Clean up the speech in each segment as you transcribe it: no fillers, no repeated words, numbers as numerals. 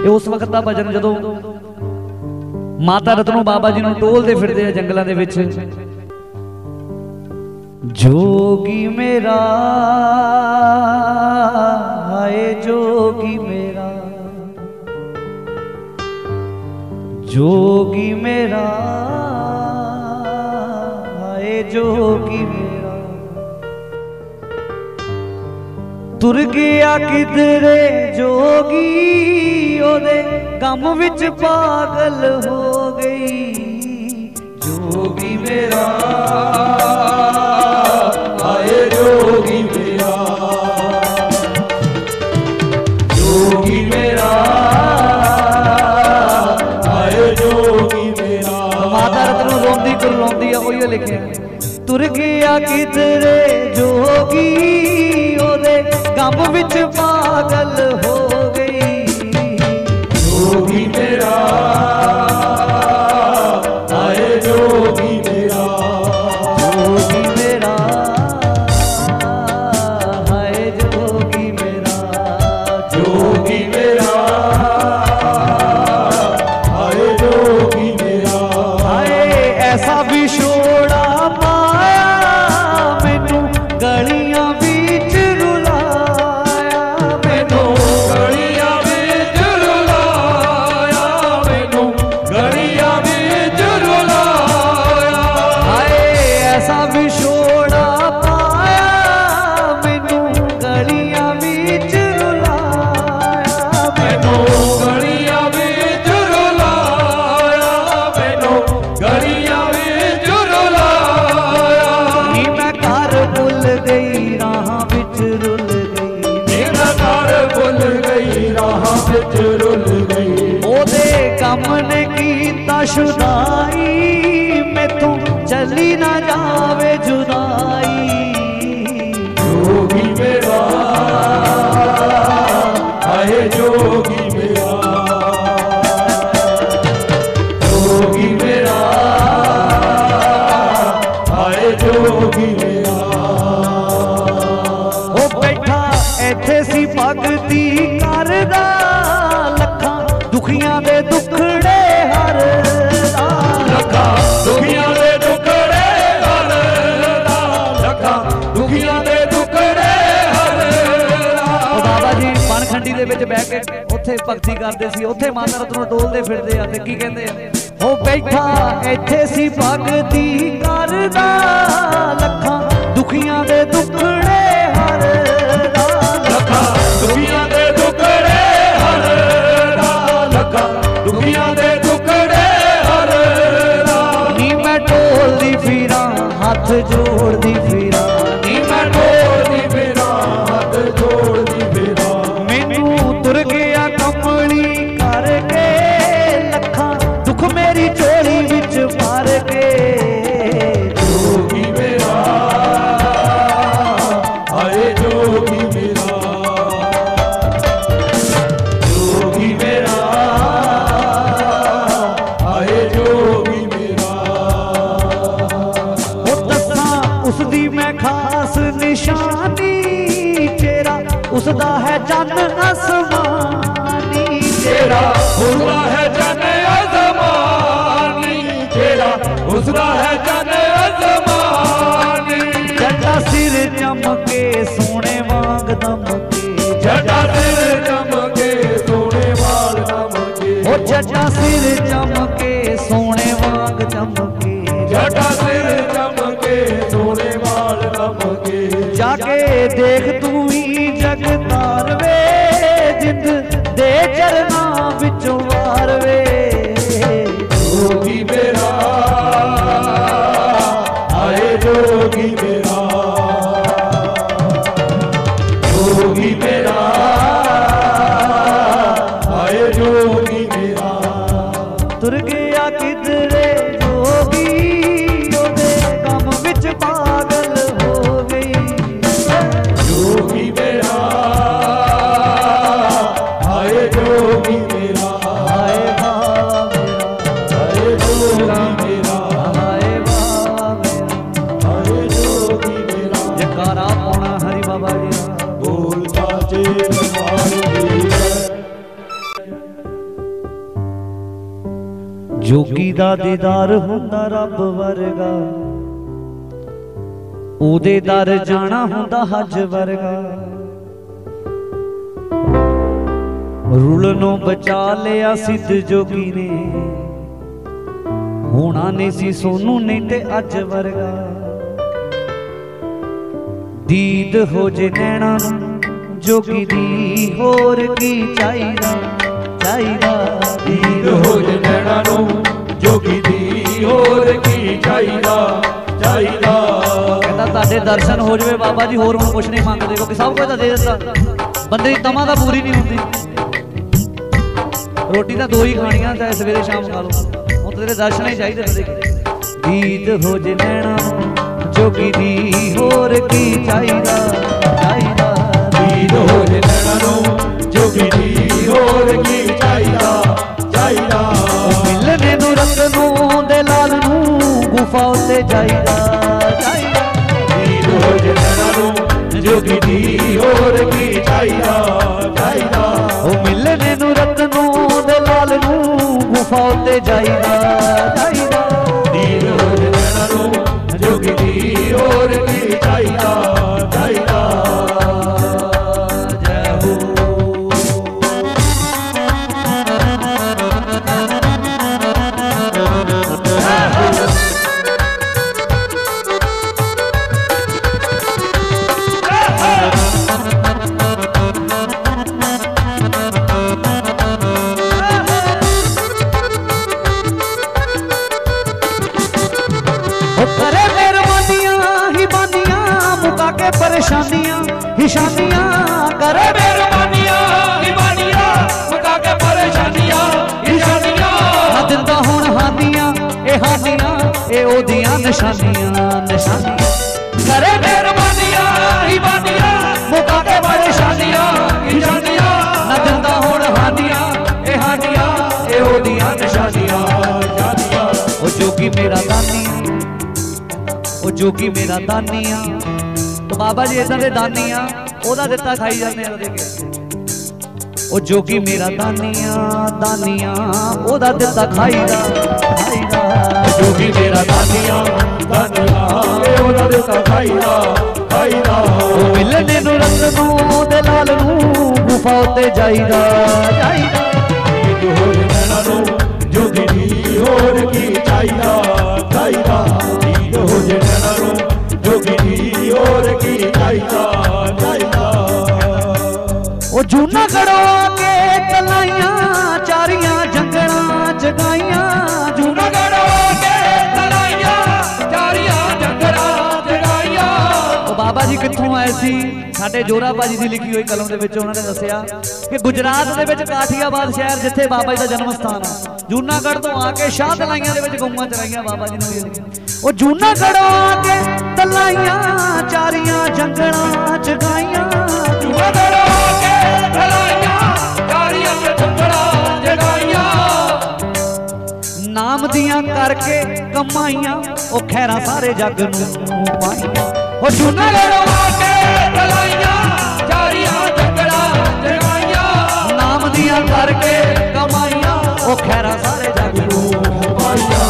उस वक्त का भजन जदों माता रतनों बाबा जी नूं टोलदे फिरदे आ जंगलां दे विच। जोगी मेरा हाय जोगी मेरा, जोगी मेरा हाय जोगी मेरा, तुर गया किधरे जोगी ओदे गम विच पागल हो गई। जोगी मेरा हाय जोगी मेरा, जोगी मेरा हाय जोगी मेरा। माता रतनों रोंदी कुरलाउंदी आ ओही लिखिया। तुर गया किधरे जोगी ओदे गम विच पागल हो गई। जोगी मेरा हाय जोगी मेरा, जोगी मेरा हाय जोगी मेरा, जोगी मेरा हाय जोगी मेरा। हाय ऐसा विछोड़ा पाया मैनू गलियां बीच रुलाया, मैनू गलियां बीच रुलाया, मैनू गलियां बीच रुलाया। हाय ऐसा विछोड़ा पाया मैनू गलियां बीच रुलाया, मैनू गलियां बीच रुलाया, मैनू गलियां बीच रुलाया। नी मैं घर भुल गई राह विच रुल गई, नी मैं घर भुल गई राह विच रुल गई। ओदे गम ने कीता शुदाई मैथों चली ना जावे जुदाई। जोगी मेरा हाय जोगी मेरा, जोगी मेरा हाय जोगी मेरा। ओ बैठा इत्थे सी भगती करदा लखां दुखियां दे दुखड़े हरदा, लखां दुखियां दे दुखड़े हरदा, लखां दुखियां दे दुखड़े हरदा। बाबा जी पणखंडी दे विच बैठ के उत्थे भगती करदे सी, उत्थे माता रतनों टोलदे फिरदे आ ते की कहंदे आ। हो बैठा इत्थे सी भगती करदा लखां दुखियां दे दुखड़े हरदा, लखां दुखियां दे दुखड़े हरदा, लखां दुखियां दे दुखड़े हरदा। नी मैं ढोलदी फिरां हाथ जोड़दी फिरां, नी मैं ढोलदी फिरां हाथ जोड़दी फिरां। मैनू तुर गया कमली करके लखां दुख मेरी झोली विच भर के। जोगी मेरा हाय जोगी मेरा, जोगी मेरा हाय जोगी मेरा। ओ दसां उसदी मैं खास निशानी चेहरा उसदा है जन आसमानी, चेहरा उसदा है जन आसमानी, चेहरा उसदा है जन आसमानी। जटा सिर चमके सोने वांग दमके, जटा सिर चमके सोने वांग दमके। ओ जटा सिर चमके सोने वांग चमके, जटा सिर चमके सोने वांग दमके। जाके देख तू ही जगतार वे जिंद दे चरना विचों वार वे। जोगी मेरा हाय जोगी मेरा, जोगी मेरा हाय जोगी मेरा। तुर गया किधरे जोगी ओदे गम विच पागल हो गई। जोगी मेरा हाय जोगी मेरा, हाय बाबा मेरा, हाय जोगी मेरा, हाय बाबा मेरा, हाय जोगी मेरा। जयकारा पाना हरि बाबा जी बोल साचे दरबार की। जोगी दा दीदार हुंदा रब वर्गा, ओदे दर जाना हुंदा हज वर्गा। रुलनों बचा लिया सिद्ध जोगी ने, होना नहीं सी सोनू नहीं ते अज वर्गा। दीद हो जे नैना जोगी दी, होर की चाहिदा चाहिदा। दीद हो जे नैना जोगी दी, होर की चाहिदा चाहिदा। कहता तुहाडे दर्शन हो जावे बाबा जी, होर हुण कुछ नहीं मंगदे, क्योंकि सब कुछ दे दिता। बंदे दी तमा तां पूरी नहीं हुंदी। रोटी तां दो ही खाणियां, चाहे सवेरे शाम खा लो, हुण तेरे दर्शन ही चाहिदे बंदे। दीद हो जे नैना जोगी दी, होर की चाहिदा चाहिदा। दीद हो जे नैना जोगी दी, होर की चाहिदा चाहिदा। मिलने नूं रतनू दे लाल नूं, गुफा उत्ते जाईदा जाईदा। दीद हो जे नैना जोगी दी, होर की चाहिदा चाहिदा। ओ मिलने नूं रतनू दे लाल नूं, गुफा उत्ते जाईदा जाईदा। दीद हो जे नैना जोगी दी, होर की चाहिदा चाहिदा। जय हो। परेशानियां हिशानियां करे मेहरबानियां हिमानियां, मुका के परेशानियां हिशानियां। ना दिंदा हुण हानियां ए ओदियां निशानियां निशानियां। करे मेहरबानियां हिमानियां, मुका के परेशानियां हिशानियां। ना दिंदा हुण हानियां ए ओदियां निशानियां निशानियां। ओ जोगी मेरा दानिया, ओ जोगी मेरा दानिया। तो बाबा जी इदां दे दानी आ, ओदा दित्ता खाई जांदे आ। देख ओ जोगी मेरा दानिया दानिया, ओदा दित्ता खाईदा खाईदा। जोगी मेरा दानिया दानिया, ओदा दित्ता खाईदा खाईदा। ओ मिलने नूं रतनू दे लाल नूं, गुफा उत्ते जाईदा जाईदा। दीद हो जे नैना जोगी दी, होर की चाहिदा चाहिदा। दीद हो जे नैना जोगी दी, होर की चाहिदा चाहिदा। ओ जूना गड़वा के तलाइयां, चारियां जंगलां जगाइयां। जूना गड़वा के तलाइयां, चारियां जंगलां जगाइयां। ओ बाबा जी कित्थों आए सी? साडे जोरा भाजी दी लिखी हुई कलम दे विच उन्हां ने दस्सिया कि गुजरात दे विच काठियाबाद शहर, जिथे बाबा जी दा जन्म स्थान है। जूनागढ़ तो आके शाह तलाइयां दे विच गऊआं चराइयां बाबा जी ने। ओ जूनागढ़ आके तलाइयां, चारियां जंगलां जगाइयां। जूनागढ़ आके तलाइयां, चारियां जंगलां जगाइयां। नाम दियां करके कमाइयां, ओ खैरां सारे जग नूं पाइयां। ओ जूनागढ़ आके तलाइयां, चारियां जंगलां जगाइयां। नाम दियां करके कमाइयां, ओ खैरां सारे जग नूं पाइयां।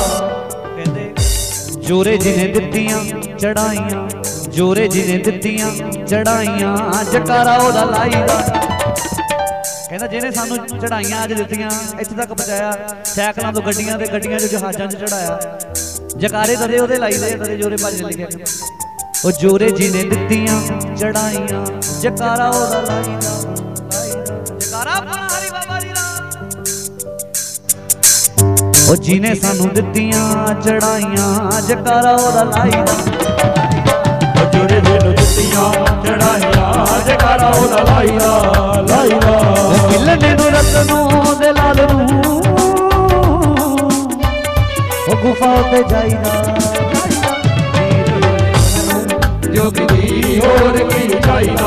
जोरे जिन्हें दित्तियां चढ़ाइयां, जोरे जिन्हें दित्तियां चढ़ाइयां। जकारा ओदा लाईदा, कहंदा जिन्हें सानू चढ़ाइयां अज दित्तियां, इत्थे तक पहुंचाया। सैकलां तो गड्डियां ते गड्डियां जो जहाजां च चढ़ाया। जकारे तदे ओदे लाईदे, तदे जोरे भाजी ने लिखिया। ओ जोरे जिन्हें दित्तियां चढ़ाइयां, जकारा ओदा लाईदा जकारा हरि बाबा जी दा। ओ जिने सानू दित्तियां चढ़ाइयां, जकारा ओदा लाईदा। ओ जोरे जिन्हें दित्तियां चढ़ाइयां, जकारा ओदा लाईदा लाईदा। ओ मिलने नूं रतनू दे लाल नूं, ओ गुफा उत्ते जाईदा जाईदा। जोगी दी, होर की चाहिदा